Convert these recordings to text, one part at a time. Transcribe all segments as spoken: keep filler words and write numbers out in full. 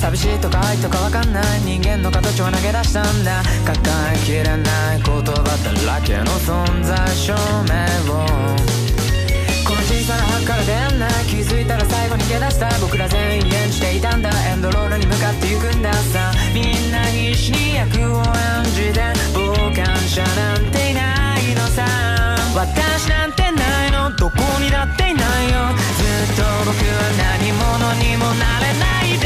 寂しいとか愛とか分かんない人間の形を投げ出したんだ。抱えきれない言葉だらけの存在証明をこの小さな箱から出会んない気づいたら最後に逃げ出した僕ら全員演じていたんだ。エンドロールに向かって行くんださ。みんな必死に役を演じて傍観者なんていないのさ。私なんてないのどこにだっていないよ。ずっと僕は何者にもなれない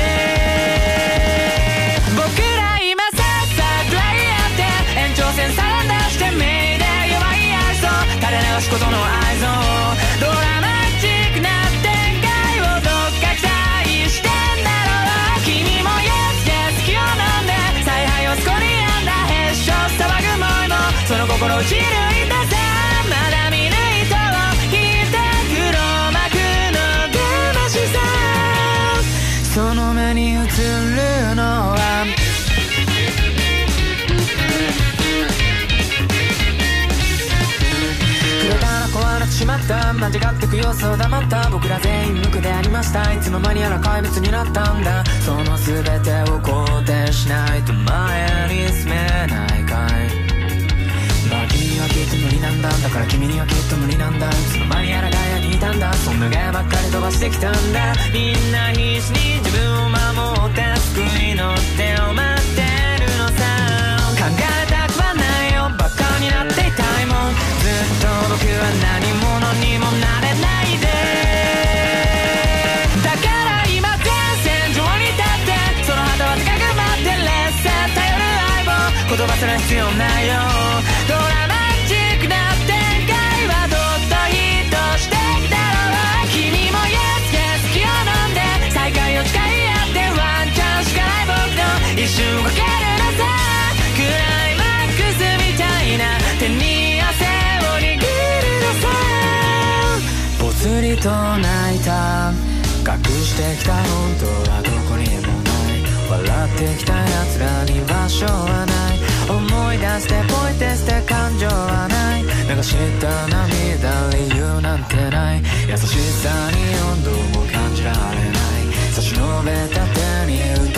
で。僕ら今さっさとらい合って延長線サランダして目で弱い愛想垂れ流すことの愛想ドラマチックな展開をどっか期待してんだろう。君も Yes Yes 気を飲んで采配をスコリアンダーへっしょ騒ぐもいもその心打ち抜いたさ。まだ見ぬ糸を引いて黒幕の魂さ。その目に映るのは触れたら壊れてしまった間違ってく様子を黙った僕ら全員無垢でありました。いつの間にやら怪物になったんだ。その全てを肯定しないと前に進めないかい。まあ君にはきっと無理なんだだから君にはきっと無理なんだ。いつの間にやらガヤにいたんだ。そんなガヤばっかり飛ばしてきたんだ。みんな必死に自分を守って救いの手を待ってるのさ。考えたくはないよバカになっていたいもん。ずっと僕は何者にもなれないで。だから今前線上に立ってその旗は高く待ってレッセン頼る相棒言葉すら必要ないよ。ドラマチックな展開はどっとヒットしてきたろう。君も Yes Yes 気を飲んで再会を誓い合ってワンチャンしかない僕の一瞬かけるのさ。クライマックスみたいな手に汗を握るのさ。ぽつりと泣いた隠してきた本当はどこにもない笑ってきた奴らに場所はない思い出してポイって捨て感情はない流した涙理由なんてない優しさに温度も感じられない差し伸べた手に歌